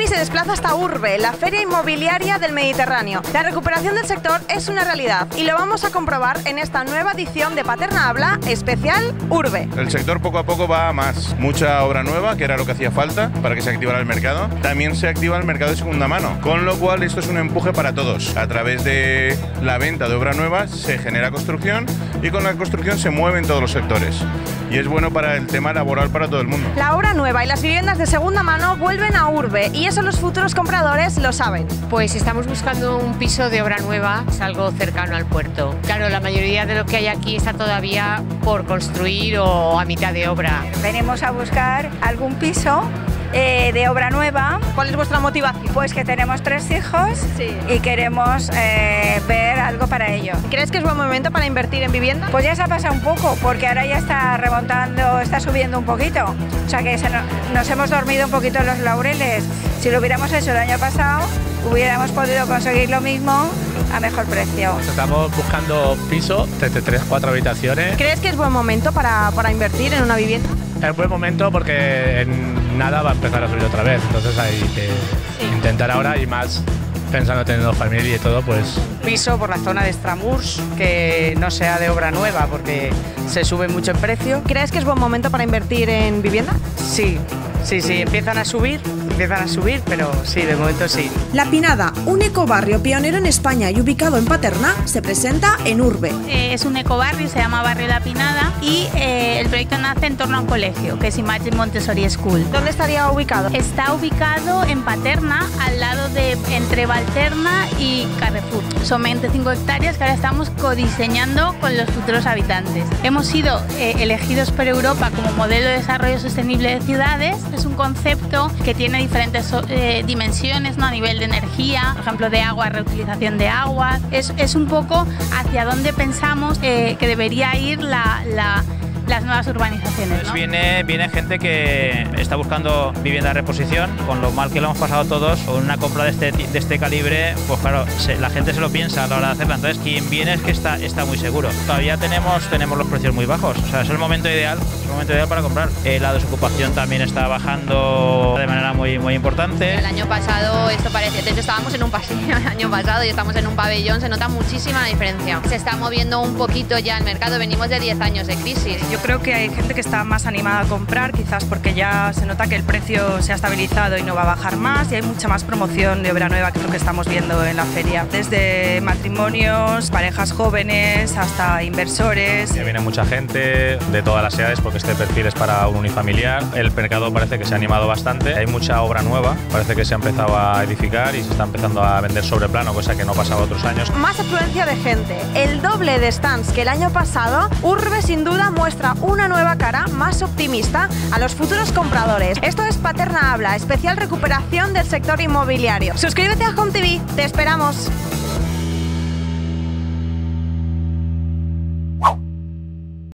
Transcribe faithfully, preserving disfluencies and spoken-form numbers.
se desplaza hasta Urbe, la feria inmobiliaria del Mediterráneo. La recuperación del sector es una realidad y lo vamos a comprobar en esta nueva edición de Paterna Habla especial Urbe. El sector poco a poco va a más. Mucha obra nueva, que era lo que hacía falta para que se activara el mercado. También se activa el mercado de segunda mano, con lo cual esto es un empuje para todos. A través de la venta de obra nueva se genera construcción y con la construcción se mueven todos los sectores. Y es bueno para el tema laboral para todo el mundo. La obra nueva y las viviendas de segunda mano vuelven a Urbe y eso los futuros compradores lo saben. Pues estamos buscando un piso de obra nueva, es algo cercano al puerto. Claro, la mayoría de lo que hay aquí está todavía por construir o a mitad de obra. Venimos a buscar algún piso Eh, de obra nueva. ¿Cuál es vuestra motivación? Pues que tenemos tres hijos sí. y queremos eh, ver algo para ello. ¿Crees que es buen momento para invertir en vivienda? Pues ya se ha pasado un poco, porque ahora ya está remontando, está subiendo un poquito. O sea que se no, nos hemos dormido un poquito en los laureles. Si lo hubiéramos hecho el año pasado, hubiéramos podido conseguir lo mismo a mejor precio. Estamos buscando piso de tres, cuatro habitaciones. ¿Crees que es buen momento para, para invertir en una vivienda? Es buen momento porque en nada va a empezar a subir otra vez, entonces hay que sí. intentar ahora y más pensando teniendo familia y todo, pues... Piso por la zona de Estramurs, que no sea de obra nueva porque se sube mucho en precio. ¿Crees que es buen momento para invertir en vivienda? Sí, sí, sí, empiezan a subir, empiezan a subir, pero sí, de momento sí. La Pinada, un ecobarrio pionero en España y ubicado en Paterna, se presenta en Urbe. Eh, es un ecobarrio, se llama Barrio La Pinada y eh, el proyecto nace en torno a un colegio, que es Imagine Montessori School. ¿Dónde estaría ubicado? Está ubicado en Paterna, al lado de entre Valterna y Carrefour. Son veinticinco hectáreas que ahora estamos codiseñando con los futuros habitantes. Hemos sido eh, elegidos por Europa como modelo de desarrollo sostenible de ciudades. Es un concepto que tiene diferentes eh, dimensiones, ¿no? A nivel de energía, por ejemplo, de agua, reutilización de agua. Es, es un poco hacia dónde pensamos eh, que debería ir la... la las nuevas urbanizaciones, ¿no? Viene, viene gente que está buscando vivienda de reposición, con lo mal que lo hemos pasado todos, con una compra de este, de este calibre, pues claro, se, la gente se lo piensa a la hora de hacerla, entonces quien viene es que está, está muy seguro. Todavía tenemos, tenemos los precios muy bajos, o sea, es el momento ideal, es el momento ideal para comprar. Eh, la desocupación también está bajando de manera muy, muy importante. El año pasado esto parecía, de hecho estábamos en un pasillo el año pasado y estamos en un pabellón, se nota muchísima la diferencia. Se está moviendo un poquito ya el mercado, venimos de diez años de crisis. Yo creo que hay gente que está más animada a comprar, quizás porque ya se nota que el precio se ha estabilizado y no va a bajar más, y hay mucha más promoción de obra nueva, que es lo que estamos viendo en la feria. Desde matrimonios, parejas jóvenes, hasta inversores. Ya viene mucha gente de todas las edades porque este perfil es para un unifamiliar. El mercado parece que se ha animado bastante, hay mucha obra nueva, parece que se ha empezado a edificar y se está empezando a vender sobre plano, cosa que no pasaba otros años. Más afluencia de gente, el doble de stands que el año pasado. Urbe sin duda muestra una nueva cara más optimista a los futuros compradores. Esto es Paterna Habla, especial recuperación del sector inmobiliario. Suscríbete a Home T V, te esperamos.